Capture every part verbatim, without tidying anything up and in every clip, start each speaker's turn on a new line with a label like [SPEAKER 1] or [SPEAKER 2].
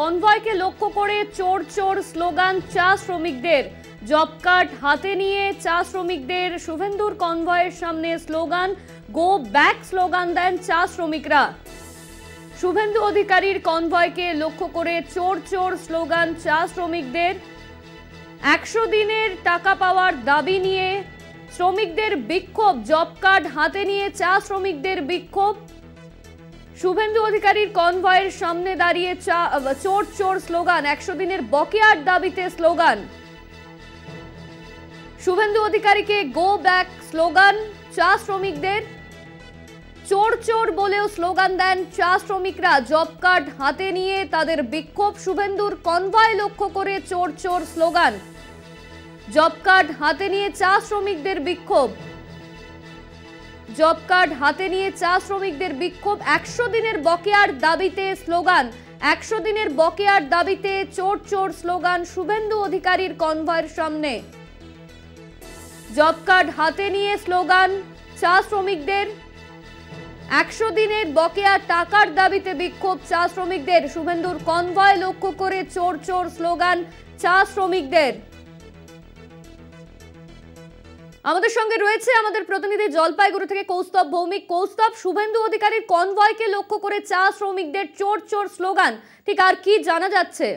[SPEAKER 1] কনভয়কে লক্ষ্য করে চোর চোর স্লোগান চা শ্রমিকদের। জব কার্ড হাতে নিয়ে চা শ্রমিকদের শুভেন্দুর কনভয়ের সামনে স্লোগান, গো ব্যাক স্লোগান দেন চা শ্রমিকরা। শুভেন্দু অধিকারীর কনভয়কে লক্ষ্য করে চোর চোর স্লোগান চা শ্রমিকদের। একশো দিনের টাকা পাওয়ার দাবি নিয়ে শ্রমিকদের বিক্ষোভ, জব কার্ড হাতে নিয়ে চা শ্রমিকদের বিক্ষোভ। শুভেন্দু অধিকারীর কনভয়ের সামনে দাঁড়িয়ে চা চোর চোর স্লোগান, একশো দিনের বকেয়ার দাবিতে স্লোগান। শুভেন্দু অধিকারীকে গো ব্যাক স্লোগান চা শ্রমিকদের। চোর চোর বলেও স্লোগান দেন চা শ্রমিকরা। জব কার্ড হাতে নিয়ে তাদের বিক্ষোভ, শুভেন্দুর কনভয় লক্ষ্য করে চোর চোর স্লোগান। জব কার্ড হাতে নিয়ে চা শ্রমিকদের বিক্ষোভ। জব কার্ড হাতে নিয়ে চা শ্রমিকদের বিক্ষোভ, একশো দিনের বকেয়ার দাবিতে স্লোগান। একশো দিনের বকেয়ার দাবিতে চোর চোর স্লোগান শুভেন্দু অধিকারীর কনভয়ের সামনে। জব কার্ড হাতে নিয়ে স্লোগান চা শ্রমিকদের। একশো দিনের বকেয়া টাকার দাবিতে বিক্ষোভ চা শ্রমিকদের। শুভেন্দুর কনভয় লক্ষ্য করে চোর চোর স্লোগান চা শ্রমিকদের। আমাদের সঙ্গে রয়েছে আমাদের প্রতিনিধি জলপাইগুড়ি থেকে কৌস্তব ভৌমিক। কৌস্তব, শুভেন্দু অধিকারীর কনভয়কে লক্ষ্য করে চা শ্রমিকদের চোর চোর স্লোগান, ঠিক আর কি জানা যাচ্ছে?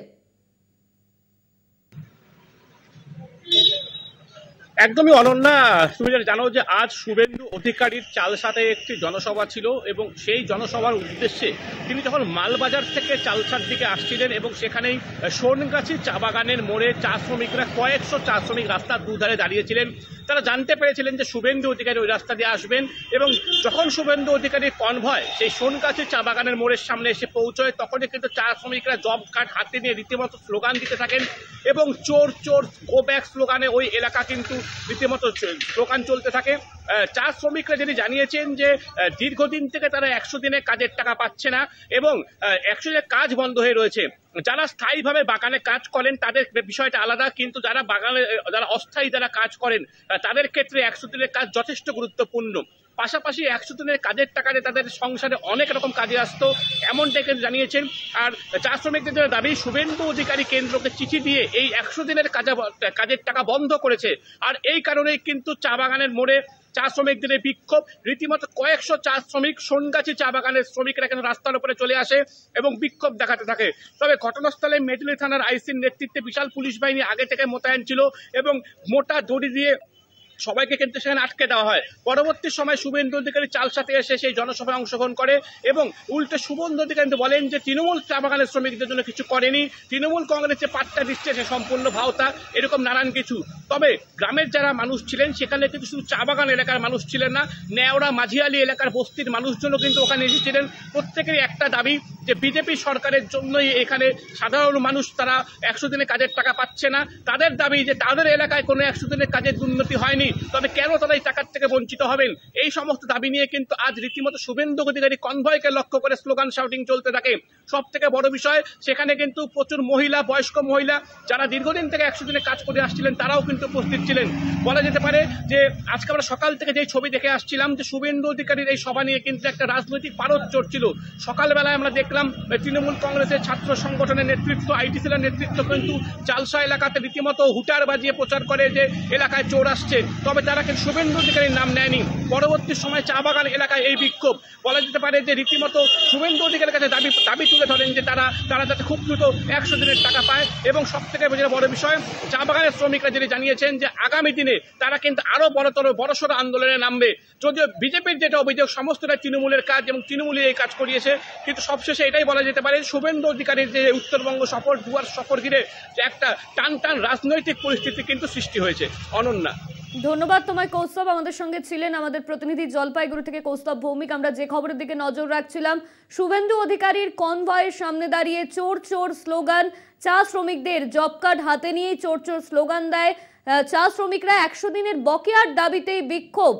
[SPEAKER 2] একদমই অনন্যা, তুমি জানো যে আজ শুভেন্দু অধিকারীর চালসাতে একটি জনসভা ছিল এবং সেই জনসভার উদ্দেশ্যে তিনি যখন মালবাজার থেকে চালসার দিকে আসছিলেন এবং সেখানেই সোনগাছি চা বাগানের মোড়ে চা শ্রমিকরা কয়েকশো চা শ্রমিক রাস্তার দুধারে দাঁড়িয়েছিলেন। তারা জানতে পেরেছিলেন যে শুভেন্দু অধিকারী ওই রাস্তা দিয়ে আসবেন এবং যখন শুভেন্দু অধিকারীর কনভয় সেই সোনগাছি চা বাগানের মোড়ের সামনে এসে পৌঁছয় তখনই কিন্তু চা শ্রমিকরা জব কার্ড হাতে নিয়ে রীতিমতো স্লোগান দিতে থাকেন এবং চোর চোর গো ব্যাক স্লোগানে ওই এলাকা কিন্তু রীতিমতো স্লোগান চলতে থাকে। চা শ্রমিকরা যিনি জানিয়েছেন যে দীর্ঘদিন থেকে তারা একশো দিনে কাজের টাকা পাচ্ছে না এবং একশো দিনের কাজ বন্ধ হয়ে রয়েছে। যারা স্থায়ীভাবে বাগানে কাজ করেন তাদের বিষয়টা আলাদা, কিন্তু যারা বাগানে যারা অস্থায়ী যারা কাজ করেন তাদের ক্ষেত্রে একশো দিনের কাজ যথেষ্ট গুরুত্বপূর্ণ। পাশাপাশি একশো দিনের কাজের টাকাতে তাদের সংসারে অনেক রকম কাজে আসতো এমনটাই কিন্তু জানিয়েছেন। আর চা শ্রমিকদের যারা দাবি, শুভেন্দু অধিকারী কেন্দ্রকে চিঠি দিয়ে এই একশো দিনের কাজে কাজের টাকা বন্ধ করেছে। আর এই কারণেই কিন্তু চা বাগানের মোড়ে চা শ্রমিকদের বিক্ষোভ। রীতিমতো কয়েকশো চা শ্রমিক সোনগাছি চা বাগানের শ্রমিকরা এখানে রাস্তার উপরে চলে আসে এবং বিক্ষোভ দেখাতে থাকে। তবে ঘটনাস্থলে মেটলি থানার আইসির নেতৃত্বে বিশাল পুলিশ বাহিনী আগে থেকে মোতায়েন ছিল এবং মোটা দড়ি দিয়ে সবাইকে কিন্তু সেখানে আটকে দেওয়া হয়। পরবর্তী সময় শুভেন্দু অধিকারী চালসাতে এসে সেই জনসভায় অংশগ্রহণ করে এবং উল্টে শুভেন্দু অধিকারী বলেন যে তৃণমূল চা বাগানের শ্রমিকদের জন্য কিছু করেনি, তৃণমূল কংগ্রেসে পাট্টা দিচ্ছে সে সম্পূর্ণ ভাওতা, এরকম নানান কিছু। তবে গ্রামের যারা মানুষ ছিলেন সেখানে কিন্তু শুধু চা বাগান এলাকার মানুষ ছিলেন না, নেওড়া মাঝিয়ালি এলাকার বস্তির মানুষজনও কিন্তু ওখানে এসেছিলেন। প্রত্যেকেরই একটা দাবি যে বিজেপি সরকারের জন্যই এখানে সাধারণ মানুষ তারা একশো দিনে কাজের টাকা পাচ্ছে না। তাদের দাবি যে তাদের এলাকায় কোনো একশো দিনের কাজের উন্নতি হয়নি, তবে কেন তারা এই টাকার থেকে বঞ্চিত হবেন। এই সমস্ত দাবি নিয়ে কিন্তু আজ রীতিমতো শুভেন্দু অধিকারী কনভয়কে লক্ষ্য করে স্লোগান শাউটিং চলতে থাকে। সব থেকে বড় বিষয়, সেখানে কিন্তু প্রচুর মহিলা, বয়স্ক মহিলা যারা দীর্ঘদিন থেকে একশো দিনে কাজ করে আসছিলেন তারাও কিন্তু উপস্থিত ছিলেন। বলা যেতে পারে যে আজকে আমরা সকাল থেকে যেই ছবি দেখে আসছিলাম যে শুভেন্দু অধিকারীর এই সভা নিয়ে কিন্তু একটা রাজনৈতিক পারদ চড়ছিল। সকালবেলায় আমরা দেখলাম তৃণমূল কংগ্রেসের ছাত্র সংগঠনের নেতৃত্ব, আইটি সেলের নেতৃত্ব কিন্তু চালসা এলাকাতে রীতিমতো হুটার বাজিয়ে প্রচার করে যে এলাকায় চোর আসছে, তবে তারা কিন্তু শুভেন্দু অধিকারীর নাম নেয়নি। পরবর্তী সময় চা বাগান এলাকায় এই বিক্ষোভ, বলা যেতে পারে যে রীতিমতো শুভেন্দু অধিকারীর কাছে দাবি দাবি তুলে ধরেন যে তারা তারা যাতে খুব দ্রুত একশো দিনের টাকা পায়। এবং সব থেকে বড় বিষয়, চা বাগানের শ্রমিকরা যিনি জানিয়েছেন যে আগামী দিনে তারা কিন্তু আরো বড়তর বড়সড় আন্দোলনে নামবে। যদিও বিজেপির যেটা অভিযোগ সমস্তটা তৃণমূলের কাজ এবং তৃণমূলই এই কাজ করিয়েছে, কিন্তু সবশেষে এটাই বলা যেতে পারে শুভেন্দু অধিকারীর যে উত্তরবঙ্গ সফর, দুয়ার সফর ঘিরে যে একটা টান টান রাজনৈতিক পরিস্থিতি কিন্তু সৃষ্টি হয়েছে। অনন্যা,
[SPEAKER 1] ধন্যবাদ তোমায় কৌস্তব। আমাদের সঙ্গে ছিলেন আমাদের প্রতিনিধি জলপাইগুড়ি থেকে কৌস্তব ভৌমিক। আমরা যে খবরের দিকে নজর রাখছিলাম, শুভেন্দু অধিকারীর কনভয়ের সামনে দাঁড়িয়ে চোর চোর স্লোগান চা শ্রমিকদের। জব কার্ড হাতে নিয়েই চোর চোর স্লোগান দেয় চা শ্রমিকরা। একশো দিনের বকেয়ার দাবিতেই বিক্ষোভ।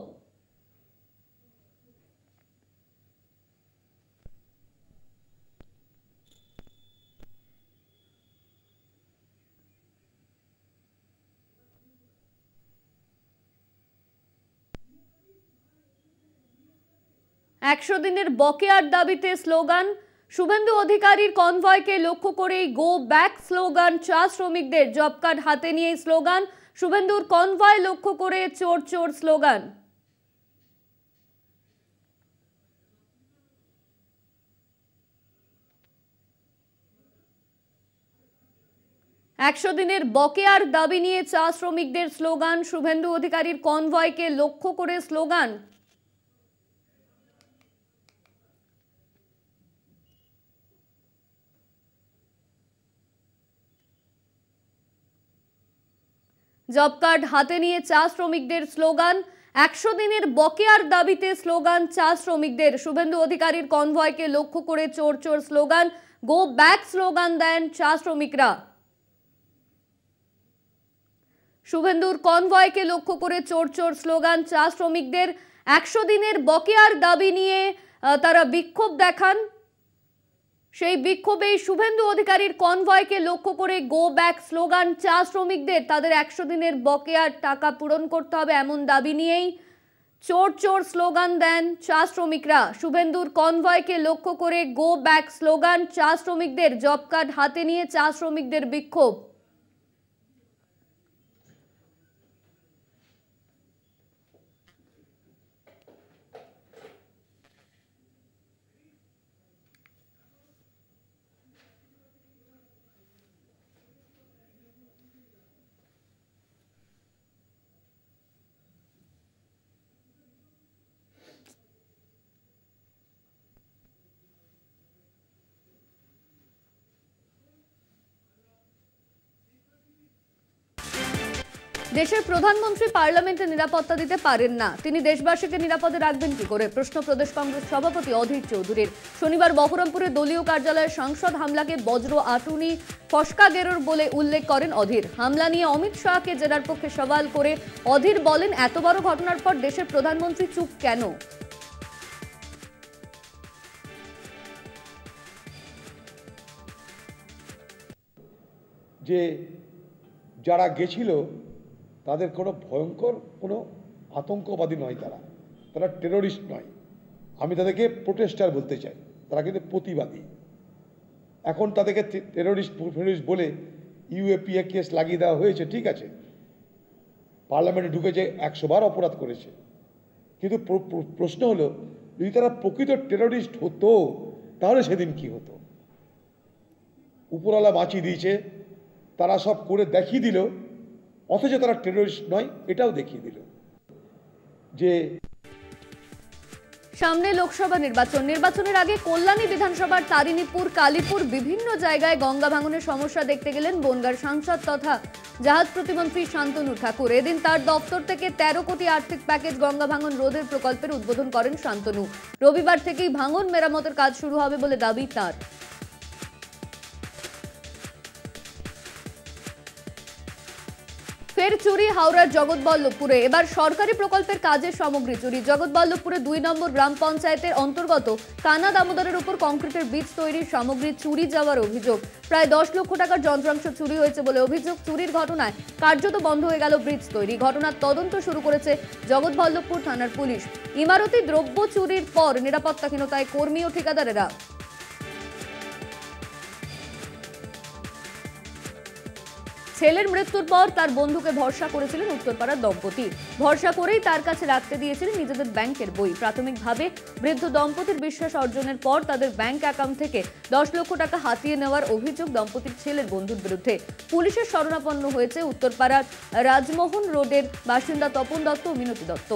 [SPEAKER 1] একশো দিনের বকেয়ার দাবিতে স্লোগান শুভেন্দু অধিকারীর কনভয়কে লক্ষ্য করেই গো ব্যাক স্লোগান চা শ্রমিকদের। জব কার্ড হাতে নিয়ে স্লোগান, শুভেন্দুর কনভয় লক্ষ্য করে চোর চোর স্লোগান। একশো দিনের বকেয়ার দাবি নিয়ে চা শ্রমিকদের স্লোগান, শুভেন্দু অধিকারীর কনভয়কে লক্ষ্য করে স্লোগান। জব কার্ড হাতে নিয়ে চা শ্রমিকদের স্লোগান, একশো দিনের বকেয়ার দাবিতে স্লোগান চা শ্রমিকদের। শুভেন্দু অধিকারীর কনভয়কে লক্ষ্য করে চোর চোর স্লোগান, গো ব্যাক স্লোগান দেন চা শ্রমিকরা। শুভেন্দুর কনভয়কে লক্ষ্য করে চোর চোর স্লোগান চা শ্রমিকদের। একশো দিনের বকেয়ার দাবি নিয়ে তারা বিক্ষোভ দেখান। সেই বিক্ষোভে শুভেন্দু অধিকারীর কনভয়কে লক্ষ্য করে গো ব্যাক স্লোগান চা শ্রমিকদের। তাদের একশো দিনের বকেয়ার টাকা পূরণ করতে হবে এমন দাবি নিয়েই চোর চোর স্লোগান দেন চা শ্রমিকরা। শুভেন্দুর কনভয়কে লক্ষ্য করে গো ব্যাক স্লোগান চা শ্রমিকদের। জব কার্ড হাতে নিয়ে চা শ্রমিকদের বিক্ষোভ। দেশের প্রধানমন্ত্রী পার্লামেন্টে নিরাপত্তা দিতে পারেন না, তিনি দেশবাসীকে নিরাপদে রাখবেন কি করে? প্রশ্ন প্রদেশ কংগ্রেস সভাপতি অধীর চৌধুরীর। শনিবার বহরমপুরে দলীয় কার্যালয়ে সংসদ হামলাকে বজ্র আটুনি ফসকা গেরোর বলে উল্লেখ করেন অধীর। হামলা নিয়ে অমিত শাহকে জেরার পক্ষে সওয়াল করে অধীর বলেন, এত বড় ঘটনার পর দেশের প্রধানমন্ত্রী চুপ কেন?
[SPEAKER 3] যে যারা গেছিল তাদের কোনো ভয়ঙ্কর কোনো আতঙ্কবাদী নয়, তারা তারা টেরোরিস্ট নয়। আমি তাদেরকে প্রোটেস্টার বলতে চাই, তারা কিন্তু প্রতিবাদী। এখন তাদেরকে টেরোরিস্ট ফেরোরিস্ট বলে ইউএপিএ কেস লাগিয়ে দেওয়া হয়েছে, ঠিক আছে, পার্লামেন্টে ঢুকেছে, একশো বার অপরাধ করেছে। কিন্তু প্রশ্ন হলো, যদি তারা প্রকৃত টেরোরিস্ট হতো তাহলে সেদিন কি হতো? উপরওয়ালা বাঁচিয়ে দিয়েছে, তারা সব করে দেখিয়ে দিল, অথচ তারা টেরোরিস্ট নয় এটাও দেখিয়ে দিল। যে
[SPEAKER 1] সামনে লোকসভা নির্বাচন, নির্বাচনের আগে কল্যাণী বিধানসভার তারিণীপুর, কালীপুর বিভিন্ন জায়গায় গঙ্গা ভাঙনের সমস্যা দেখতে গেলেন বনগাঁর সাংসদ তথা জাহাজ প্রতিমন্ত্রী শান্তনু ঠাকুর। এদিন তার দপ্তর থেকে তেরো কোটি আর্থিক প্যাকেজ গঙ্গা ভাঙন রোধের প্রকল্পের উদ্বোধন করেন শান্তনু। রবিবার থেকেই ভাঙন মেরামতের কাজ শুরু হবে বলে দাবি তার। ফের চুরি হাওড়ার জগৎবল্লভপুরে, এবার সরকারি প্রকল্পের কাজের সামগ্রী চুরি। জগৎবল্লভপুরে দুই নম্বর গ্রাম পঞ্চায়েতের অন্তর্গত কানা দামোদরের উপর কংক্রিটের বীজ তৈরির সামগ্রী চুরি যাওয়ার অভিযোগ। প্রায় দশ লক্ষ টাকার যন্ত্রাংশ চুরি হয়েছে বলে অভিযোগ। চুরির ঘটনায় কার্যত বন্ধ হয়ে গেল ব্রিজ তৈরি। ঘটনার তদন্ত শুরু করেছে জগৎবল্লভপুর থানার পুলিশ। ইমারতি দ্রব্য চুরির পর নিরাপত্তাহীনতায় কর্মী ও ঠিকাদারেরা। ছেলের মৃত্যুর পর তার বন্ধুকে ভরসা করেছিলেন উত্তরপাড়ার দম্পতি। ভরসা করেই তার কাছে রাখতে দিয়েছিলেন নিজেদের ব্যাংকের বই। প্রাথমিকভাবে বৃদ্ধ দম্পতির বিশ্বাস অর্জনের পর তাদের ব্যাংক অ্যাকাউন্ট থেকে দশ লক্ষ টাকা হাতিয়ে নেওয়ার অভিযোগ দম্পতির ছেলের বন্ধুর বিরুদ্ধে। পুলিশের শরণাপন্ন হয়েছে উত্তরপাড়ার রাজমোহন রোডের বাসিন্দা তপন দত্ত ও মিনতি দত্ত।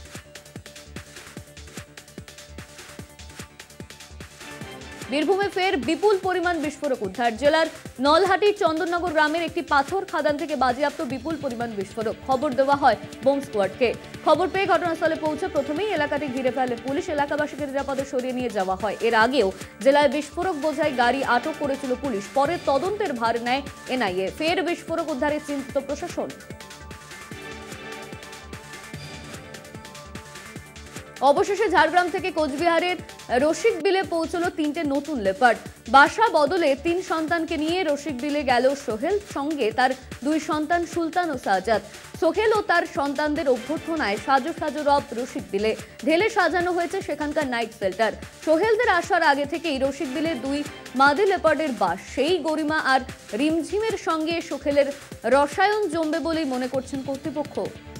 [SPEAKER 1] বীরভূমে ফের বিপুল পরিমাণ বিস্ফোরক উদ্ধার। জেলার নলহাটির চন্দননগর গ্রামের একটি পাথর খাদান থেকে বাজেয়াপ্ত বিপুল পরিমাণ বিস্ফোরক। খবর দেওয়া হয় বোম স্কোয়াডকে। খবর পেয়ে ঘটনাস্থলে পৌঁছে প্রথমেই এলাকাটি ঘিরে ফেলে পুলিশ। এলাকাবাসীকে নিরাপদে সরিয়ে নিয়ে যাওয়া হয়। এর আগেও জেলায় বিস্ফোরক বোঝাই গাড়ি আটক করেছিল পুলিশ। পরে তদন্তের ভার নেয় এনআইএ। ফের বিস্ফোরক উদ্ধারে চিন্তিত প্রশাসন। অবশেষে ঝাড়গ্রাম থেকে কোচবিহারের রসিক বিলে পৌঁছলো তিনটে নতুন লেপার্ড। বাসা বদলে তিন সন্তানকে নিয়ে রসিক বিলে গেল সোহেল, সঙ্গে তার দুই সন্তান সুলতান ও সাজাদ। সোহেল ও তার সন্তানদের অভ্যর্থনায় সাজো সাজো রব রসিক বিলে ঢেলে সাজানো হয়েছে সেখানকার নাইট শেল্টার। সোহেলদের আসার আগে থেকেই রসিক বিলে দুই মাদি লেপার্ডের বাস। সেই গরিমা আর রিমঝিমের সঙ্গে সোহেলের রসায়ন জমবে বলেই মনে করছেন কর্তৃপক্ষ।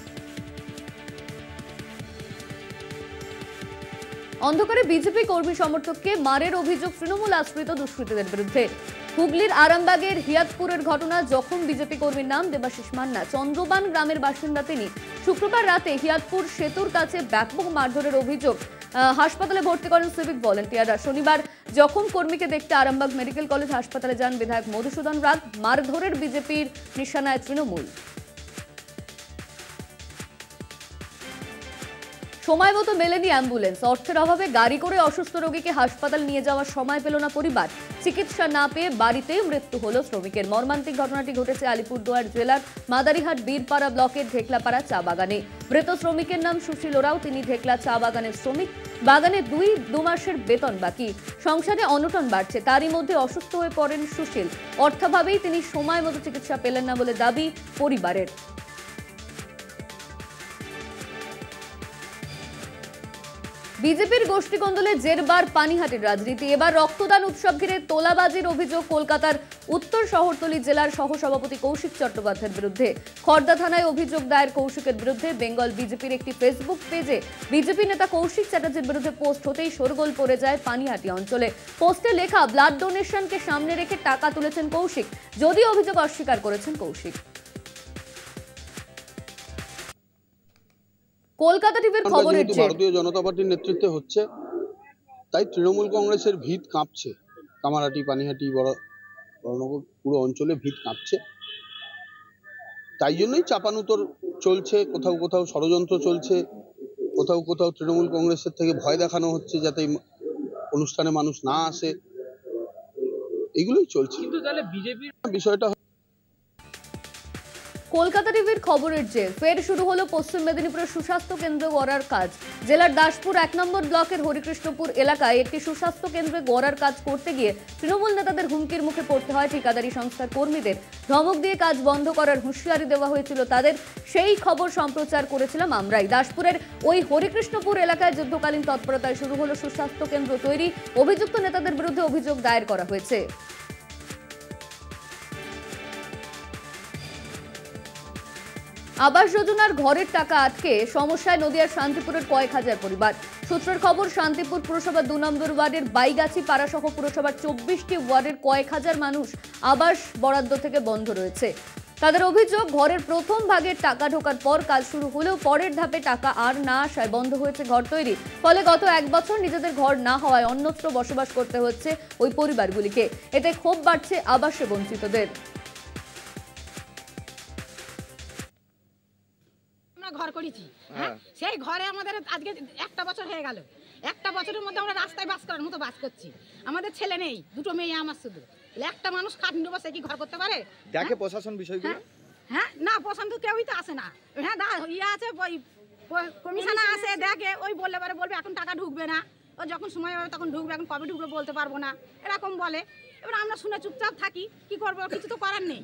[SPEAKER 1] অন্ধকারে বিজেপি কর্মী সমর্থককে মারের অভিযোগ তৃণমূল আশ্রিত দুষ্কৃতীদের বিরুদ্ধে। হুগলির আরামবাগের হিয়াতপুরের ঘটনা, জখম বিজেপি কর্মীর নাম দেবাশিস মান্না, চন্দ্রবান গ্রামের বাসিন্দা তিনি। শুক্রবার রাতে হিয়াতপুর সেতুর কাছে ব্যাপক মারধরের অভিযোগ। হাসপাতালে ভর্তি করেন সিভিক ভলেন্টিয়াররা। শনিবার জখম কর্মীকে দেখতে আরামবাগ মেডিকেল কলেজ হাসপাতালে যান বিধায়ক মধুসূদন রাগ। মারধরের বিজেপির নিশানায় তৃণমূল। সময় মতো মেলেনি অ্যাম্বুলেন্স। অর্থের অভাবে গাড়ি করে অসুস্থ রোগীকে হাসপাতাল নিয়ে যাওয়ার সময় পেল না পরিবার। চিকিৎসা না পেয়ে বাড়িতেই মৃত্যু হলো শ্রমিকের। মর্মান্তিক ঘটনাটি ঘটেছে আলিপুরদুয়ার জেলার মাদারিহাট বীরপাড়া ব্লকের ঢেকলাপাড়া চা বাগানে। মৃত শ্রমিকের নাম সুশীল ওরাও। তিনি ঢেকলা চা বাগানের শ্রমিক। বাগানে দুই দু মাসের বেতন বাকি। সংসারে অনটন বাড়ছে, তারই মধ্যে অসুস্থ হয়ে পড়েন সুশীল। অর্থাভাবেই তিনি সময় মতো চিকিৎসা পেলেন না বলে দাবি পরিবারের। বিজেপির গোষ্ঠীকন্দলে জেরবার পানিহাটির রাজনীতি। এবার রক্তদান উৎসব ঘিরে তোলাবাজির অভিযোগ কলকাতার উত্তর শহরতলি জেলার সহসভাপতি কৌশিক চট্টোপাধ্যায়ের বিরুদ্ধে। খড়দা থানায় অভিযোগ দায়ের কৌশিকের বিরুদ্ধে। বেঙ্গল বিজেপির একটি ফেসবুক পেজে বিজেপি নেতা কৌশিক চ্যাটার্জির বিরুদ্ধে পোস্ট হতেই শোরগোল পড়ে যায় পানিহাটি অঞ্চলে। পোস্টে লেখা, ব্লাড ডোনেশনকে সামনে রেখে টাকা তুলেছেন কৌশিক, যদিও অভিযোগ অস্বীকার করেছেন কৌশিক। কলকাতা টিভির খবরের জের।
[SPEAKER 4] ভারতীয় জনতা পার্টির নেতৃত্বে হচ্ছে, তাই তৃণমূল কংগ্রেসের ভিত কাঁপছে। কামারহাটি, পানিহাটি, বড়নগর পুরো অঞ্চলে ভিত কাঁপছে। তাই জন্যই চাপানুতর চলছে, কোথাও কোথাও ষড়যন্ত্র চলছে, কোথাও কোথাও তৃণমূল কংগ্রেসের থেকে ভয় দেখানো হচ্ছে যাতে অনুষ্ঠানে মানুষ না আসে। এগুলোই চলছে। কিন্তু তাহলে বিজেপির বিষয়টা
[SPEAKER 1] কলকাতা টিভির খবরের জের। ফের শুরু হলো পশ্চিম মেদিনীপুরের সুস্বাস্থ্য কেন্দ্র গড়ার কাজ। জেলার দাসপুর এক নম্বর ব্লকের হরিকৃষ্ণপুর এলাকায় একটি সুস্বাস্থ্য কেন্দ্রে গড়ার কাজ করতে গিয়ে তৃণমূল নেতাদের হুমকির মুখে পড়তে হয় ঠিকাদারি সংস্থার কর্মীদের। ধমক দিয়ে কাজ বন্ধ করার হুঁশিয়ারি দেওয়া হয়েছিল তাদের। সেই খবর সম্প্রচার করেছিলাম আমরাই। দাসপুরের ওই হরিকৃষ্ণপুর এলাকায় যুদ্ধকালীন তৎপরতায় শুরু হলো সুস্বাস্থ্য কেন্দ্র তৈরি। অভিযুক্ত নেতাদের বিরুদ্ধে অভিযোগ দায়ের করা হয়েছে। আবাস যোজনার ঘরের টাকা আটকে সমস্যায় নদিয়ার শান্তিপুরের কয়েক হাজার পরিবার। সূত্রের খবর, শান্তিপুর পুরসভা দু নম্বর ওয়ার্ডের বাইগাছি পাড়া সহ পুরসভার চব্বিশটি ওয়ার্ডের কয়েক হাজার মানুষ আবাস বরাদ্দ থেকে বন্ধ রয়েছে। তাদের অভিযোগ, ঘরের প্রথম ভাগের টাকা ঢোকার পর কাজ শুরু হলেও পরের ধাপে টাকা আর না আসায় বন্ধ হয়েছে ঘর তৈরি। ফলে গত এক বছর নিজেদের ঘর না হওয়ায় অন্যত্র বসবাস করতে হচ্ছে ওই পরিবারগুলিকে। এতে ক্ষোভ বাড়ছে আবাসে বঞ্চিতদের।
[SPEAKER 5] ঘর করেছি, হ্যাঁ, সেই ঘরে আমাদের আজকে একটা বছর হয়ে গেল। একটা বছরের মধ্যে আমরা রাস্তায় বাস করার মতো বাস করছি। আমাদের ছেলে নেই, দুটো মেয়ে আমার শুধু। একটা মানুষ খাট নিয়ে বসে কি ঘর করতে পারে?
[SPEAKER 4] দেখে প্রশাসন বিষয়গুলো?
[SPEAKER 5] হ্যাঁ, না, প্রশাসন তো কেউই তো আসে না। হ্যাঁ, ইয়ে আছে, কমিশনার আসে, দেখে, ওই বললে পারে বলবে এখন টাকা ঢুকবে না, ও যখন সময় হবে তখন ঢুকবে, এখন কবে ঢুকবে বলতে পারবো না, এরকম বলে। এবার আমরা শুনে চুপচাপ থাকি, কি করবো, কিছু তো করার নেই।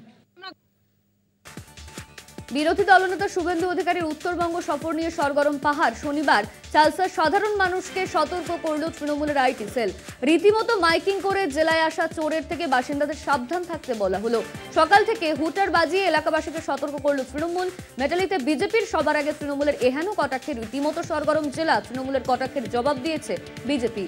[SPEAKER 1] বিরোধী দলনেতা শুভেন্দু অধিকারীর উত্তরবঙ্গ সফর নিয়ে সরগরম পাহাড়। শনিবার চালসার সাধারণ মানুষকে সতর্ক করল তৃণমূলের আইটি সেল। রীতিমতো মাইকিং করে জেলায় আসা চোরের থেকে বাসিন্দাদের সাবধান থাকতে বলা হলো। সকাল থেকে হুটার বাজিয়ে এলাকাবাসীকে সতর্ক করল তৃণমূল। মেটালিতে বিজেপির সবার আগে তৃণমূলের এহেন কটাক্ষে রীতিমতো সরগরম জেলা। তৃণমূলের কটাক্ষের জবাব দিয়েছে বিজেপি।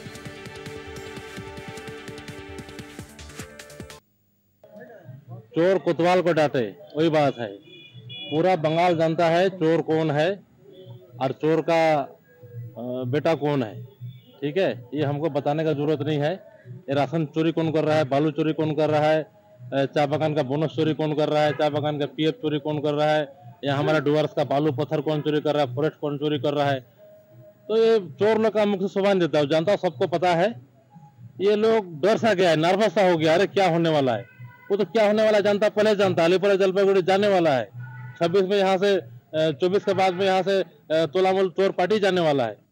[SPEAKER 6] चोर कोतवाल को डांटे, वही बात है। पूरा बंगाल जानता है चोर कौन है और चोर का बेटा कौन है। ठीक है, ये हमको बताने का जरूरत नहीं है। ये राशन चोरी कौन कर रहा है, बालू चोरी कौन कर रहा है, चाय बागान का बोनस चोरी कौन कर रहा है, चाय बागान का पीएफ चोरी कौन कर रहा है, या हमारा डुअर्स का बालू पत्थर कौन चोरी कर रहा है, फॉरेस्ट कौन चोरी कर रहा है। तो ये चोर लोग का मुख्य सुबान देता है, जानता, सबको पता है। ये लोग डर सा गया है, नर्वस सा हो गया, अरे क्या होने वाला है। वो तो क्या होने वाला है जानता, पहले जानता। अलीपुर जलपाईगुड़ी जाने वाला है, छब्बीस में यहाँ से, चौबीस के बाद में यहाँ से तोलामूल चोर पार्टी जाने वाला है।